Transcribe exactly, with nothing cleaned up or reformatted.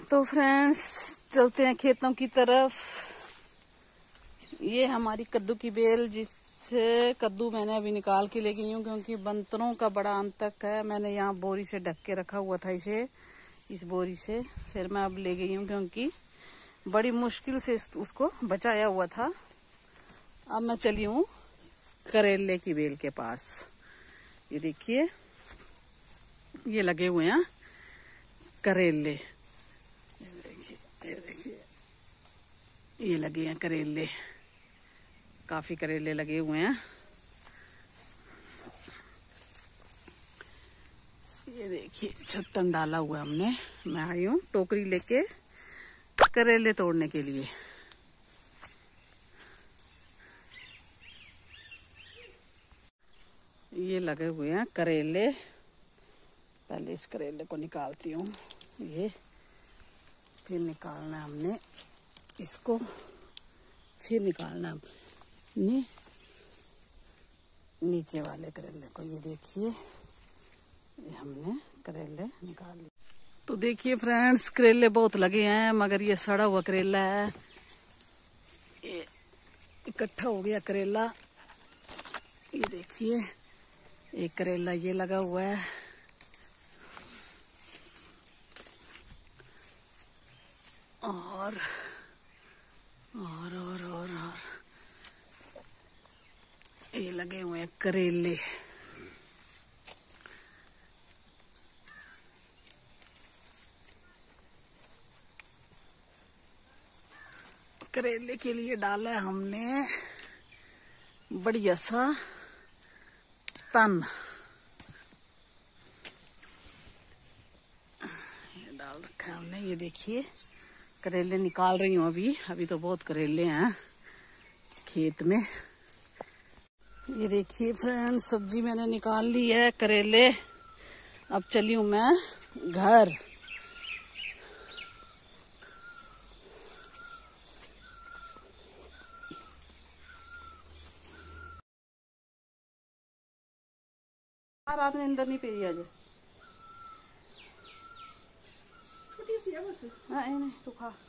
तो फ्रेंड्स चलते हैं खेतों की तरफ। ये हमारी कद्दू की बेल, जिससे कद्दू मैंने अभी निकाल के ले गई हूँ क्योंकि बंतरों का बड़ा आतंक है। मैंने यहाँ बोरी से ढक के रखा हुआ था इसे, इस बोरी से। फिर मैं अब ले गई हूँ क्योंकि बड़ी मुश्किल से उसको बचाया हुआ था। अब मैं चली हूँ करेले की बेल के पास। ये देखिए, ये लगे हुए हैं करेले। ये देखिए, ये देखिए, ये लगे हैं करेले। काफी करेले लगे हुए हैं। ये देखिए, छत्तन डाला हुआ हमने। मैं आई हूँ टोकरी लेके करेले तोड़ने के लिए। ये लगे हुए हैं करेले। पहले इस करेले को निकालती हूँ। ये फिर निकालना हमने इसको, फिर निकालना हमने नीचे वाले करेले को। ये देखिए, ये हमने करेले निकाल लिए। तो देखिए फ्रेंड्स, करेले बहुत लगे हैं मगर ये सड़ा हुआ करेला है। ये इकट्ठा हो गया करेला। ये देखिए, एक करेला ये लगा हुआ है। और और और और और ये लगे हुए हैं करेले। करेले के लिए डाला है हमने बढ़िया सा तन। ये डाल रखा है हमने। ये देखिए, करेले निकाल रही हूँ अभी। अभी तो बहुत करेले हैं खेत में। ये देखिए फ्रेंड्स, सब्जी मैंने निकाल ली है, करेले। अब चली हूँ मैं घर। रात में अंदर नहीं पेरी आज। छोटी सी है बस। हाँ, नहीं तो खा।